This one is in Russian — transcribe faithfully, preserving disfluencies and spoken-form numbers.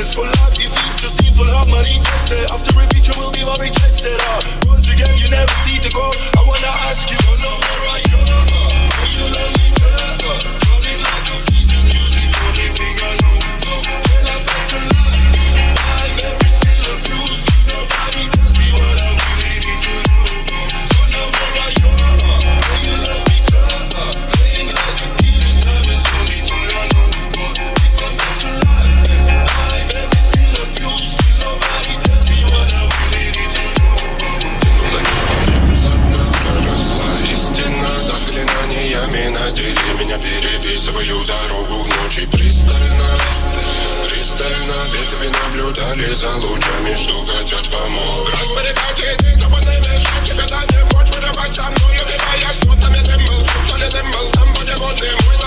Friends for life, if it's too simple, have money tested. After a picture will be very tested out. Once again, you never see the goal. I wanna ask you, so know where I go. When you love me forever, running like a thief in music, only thing I know. Well, I'm back to life. I baby still abused. If nobody tells me what I really need to do. So know where I go. When you love me forever, playing like a kid in time is only thing I know. If I'm back to life, I baby still abused. If nobody tells me what I really need to do. Истина заклинаниями надели меня, переписываю дорогу в ночи пристально, пристально. Ветви наблюдали за лучами, что хотят помочь. Разберегайте ты, тобой не мешать, тебя да не хочешь вырывать со мною. Ты боясь, что там я дым был, то ли дым был, там будет водный мой.